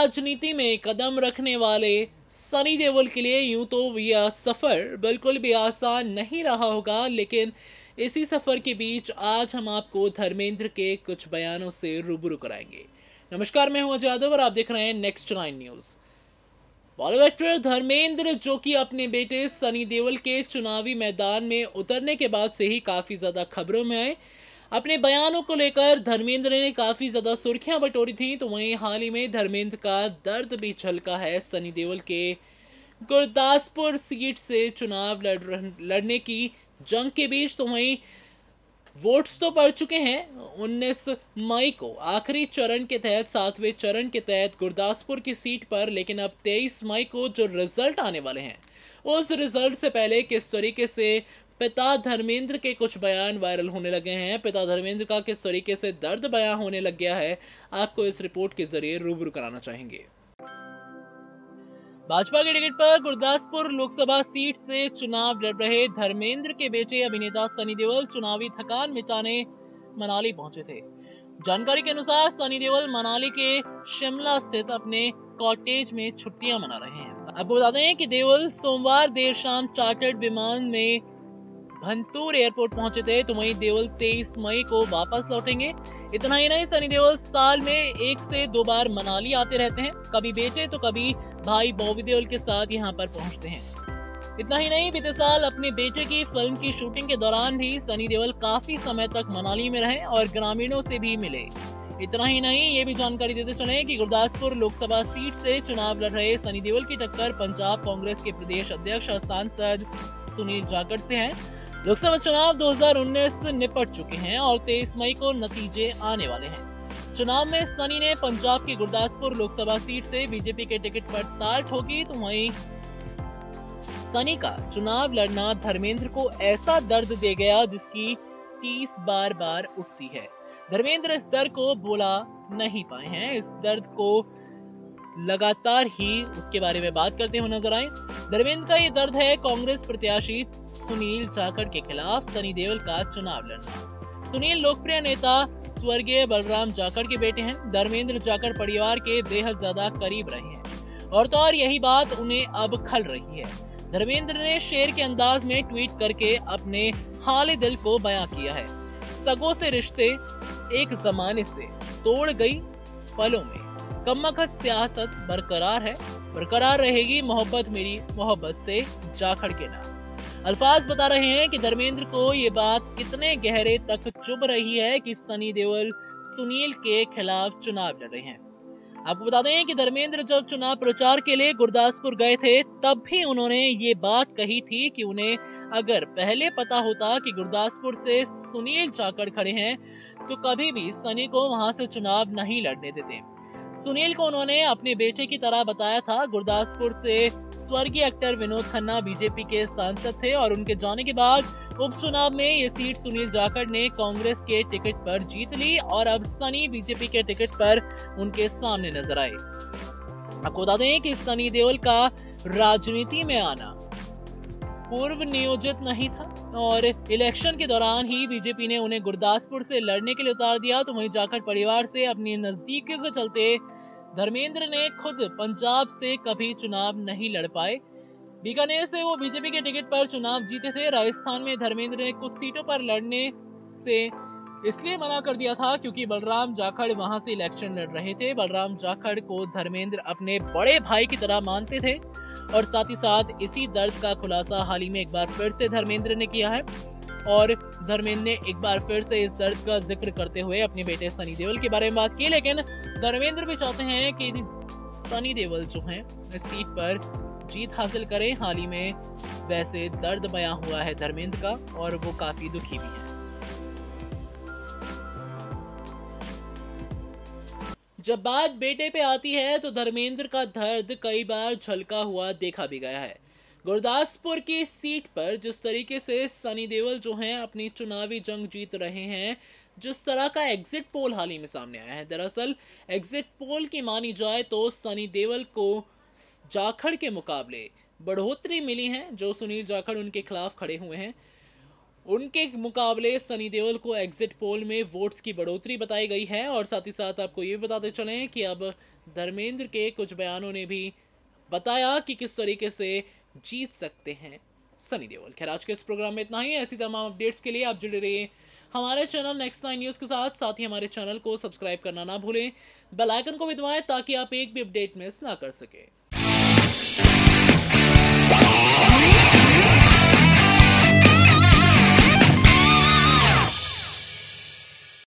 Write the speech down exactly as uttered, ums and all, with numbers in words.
राजनीति में कदम रखने वाले सनी देओल के लिए यूं तो यह सफर बिल्कुल भी आसान नहीं रहा होगा, लेकिन इसी सफर के बीच आज हम आपको धर्मेंद्र के कुछ बयानों से रूबरू कराएंगे। नमस्कार, मैं हूं अजय यादव और आप देख रहे हैं next nine news. Bollywood actor Dharmendra, जो कि अपने बेटे सनी देओल के चुनावी मैदान में उतरने के बाद से ही काफी ज्यादा खबरों में आए, अपने बयानों को लेकर धर्मेंद्र ने काफी ज्यादा सुर्खियां बटोरी थी। तो वहीं हाल ही में धर्मेंद्र का दर्द भी झलका है। सनी देओल के गुरदासपुर सीट से चुनाव लड़ लड़ने की जंग के बीच तो वहीं वोट्स तो पड़ चुके हैं। उन्नीस मई को आखिरी चरण के तहत, सातवें चरण के तहत गुरदासपुर की सीट पर, लेकिन अब तेईस मई को जो रिजल्ट आने वाले हैं, उस रिजल्ट से पहले किस तरीके से पिता धर्मेंद्र के कुछ बयान वायरल होने लगे हैं, पिता धर्मेंद्र का किस तरीके से दर्द बयां होने लग गया है, आपको इस रिपोर्ट के जरिए रूबरू कराना चाहेंगे। भाजपा के टिकट पर गुरदासपुर लोकसभा सीट से चुनाव लड़ रहे धर्मेंद्र के बेटे अभिनेता सनी देओल चुनावी थकान मिटाने मनाली पहुंचे थे। जानकारी के अनुसार सनी देओल मनाली के शिमला स्थित अपने कॉटेज में छुट्टियां मना रहे हैं। आपको बता दें कि देओल सोमवार देर शाम चार्टर्ड विमान में भंतूर एयरपोर्ट पहुंचे थे। तो वहीं देओल तेईस मई को वापस लौटेंगे। इतना ही नहीं, सनी देओल साल में एक से दो बार मनाली आते रहते हैं, कभी बेटे तो कभी भाई बॉबी देओल के साथ यहां पर पहुंचते हैं। इतना ही नहीं, बीते साल अपने बेटे की फिल्म की शूटिंग के दौरान भी सनी देओल काफी समय तक मनाली में रहे और ग्रामीणों से भी मिले। इतना ही नहीं, ये भी जानकारी देते चले कि गुरदासपुर लोकसभा सीट से चुनाव लड़ रहे सनी देओल की टक्कर पंजाब कांग्रेस के प्रदेश अध्यक्ष और सांसद सुनील जाखड़ से है। लोकसभा चुनाव दो हज़ार उन्नीस निपट चुके हैं और तेईस मई को नतीजे आने वाले हैं। चुनाव में सनी ने पंजाब की गुरदासपुर लोकसभा सीट से बीजेपी के टिकट पर ताल ठोकी। तो वहीं सनी का चुनाव लड़ना धर्मेंद्र को ऐसा दर्द दे गया जिसकी टीस बार बार उठती है। धर्मेंद्र इस दर्द को बोला नहीं पाए हैं। इस दर्द को लगातार ही उसके बारे में बात करते हुए नजर आए। धर्मेंद्र का ये दर्द है कांग्रेस प्रत्याशी सुनील जाखड़ के खिलाफ सनी देओल का चुनाव लड़ना। सुनील लोकप्रिय नेता स्वर्गीय बलराम जाखड़ के बेटे हैं। धर्मेंद्र जाखड़ परिवार के बेहद ज्यादा करीब रहे हैं और तो और यही बात उन्हें अब खल रही है। धर्मेंद्र ने शेर के अंदाज में ट्वीट करके अपने हाल दिल को बयां किया है। सगों से रिश्ते एक जमाने से तोड़ गई पलों में, कमबख्त सियासत बरकरार है, बरकरार रहेगी मोहब्बत मेरी मोहब्बत से जाखड़ के नाम। अल्फाज बता रहे हैं कि धर्मेंद्र को ये बात कितने गहरे तक चुभ रही है कि सनी देओल सुनील के खिलाफ चुनाव लड़ रहे हैं। आपको बता दें कि धर्मेंद्र जब चुनाव प्रचार के लिए गुरदासपुर गए थे, तब भी उन्होंने ये बात कही थी कि उन्हें अगर पहले पता होता कि गुरदासपुर से सुनील जाखड़ खड़े हैं तो कभी भी सनी को वहां से चुनाव नहीं लड़ने देते। सुनील को उन्होंने अपने बेटे की तरह बताया था। गुरदासपुर से स्वर्गीय एक्टर विनोद खन्ना बीजेपी के सांसद थे और उनके जाने के बाद उपचुनाव में ये सीट सुनील जाखड़ ने कांग्रेस के टिकट पर जीत ली और अब सनी बीजेपी के टिकट पर उनके सामने नजर आए। आपको बता दें कि सनी देओल का राजनीति में आना पूर्व नियोजित नहीं था और इलेक्शन के दौरान ही बीजेपी ने उन्हें गुरदासपुर से लड़ने के लिए उतार दिया। तो वहीं जाखड़ परिवार से अपनी नजदीकियों के चलते धर्मेंद्र ने खुद पंजाब से कभी चुनाव नहीं लड़ पाए। बीकानेर से वो बीजेपी के टिकट पर चुनाव जीते थे। राजस्थान में धर्मेंद्र ने कुछ सीटों पर लड़ने से इसलिए मना कर दिया था क्योंकि बलराम जाखड़ वहां से इलेक्शन लड़ रहे थे। बलराम जाखड़ को धर्मेंद्र अपने बड़े भाई की तरह मानते थे और साथ ही साथ इसी दर्द का खुलासा हाल ही में एक बार फिर से धर्मेंद्र ने किया है और धर्मेंद्र ने एक बार फिर से इस दर्द का जिक्र करते हुए अपने बेटे सनी देओल के बारे में बात की। लेकिन धर्मेंद्र भी चाहते हैं कि सनी देओल जो हैं इस सीट पर जीत हासिल करें। हाल ही में वैसे दर्द बयां हुआ है धर्मेंद्र का और वो काफी दुखी भी है। जब बात बेटे पे आती है तो धर्मेंद्र का दर्द कई बार झलका हुआ देखा भी गया है। गुरदासपुर की सीट पर जिस तरीके से सनी देओल जो हैं अपनी चुनावी जंग जीत रहे हैं, जिस तरह का एग्जिट पोल हाल ही में सामने आया है, दरअसल एग्जिट पोल की मानी जाए तो सनी देओल को जाखड़ के मुकाबले बढ़ोतरी मिली है। जो सुनील जाखड़ उनके खिलाफ खड़े हुए हैं उनके मुकाबले सनी देओल को एग्जिट पोल में वोट्स की बढ़ोतरी बताई गई है। और साथ ही साथ आपको ये बताते चलें कि अब धर्मेंद्र के कुछ बयानों ने भी बताया कि किस तरीके से जीत सकते हैं सनी देओल। खैर, आज के इस प्रोग्राम में इतना ही। ऐसी तमाम अपडेट्स के लिए आप जुड़े रहिए हमारे चैनल नेक्स्ट नाइन न्यूज़ के साथ। साथ ही हमारे चैनल को सब्सक्राइब करना ना भूलें, बेल आइकन को भी दबाएं ताकि आप एक भी अपडेट मिस ना कर सके।